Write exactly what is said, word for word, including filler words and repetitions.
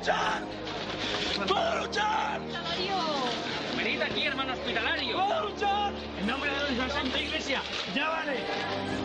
luchar! ¡Puedo luchar! Venid aquí, hermano hospitalario. ¡Puedo luchar! En nombre de nuestra Santa Iglesia, ya vale.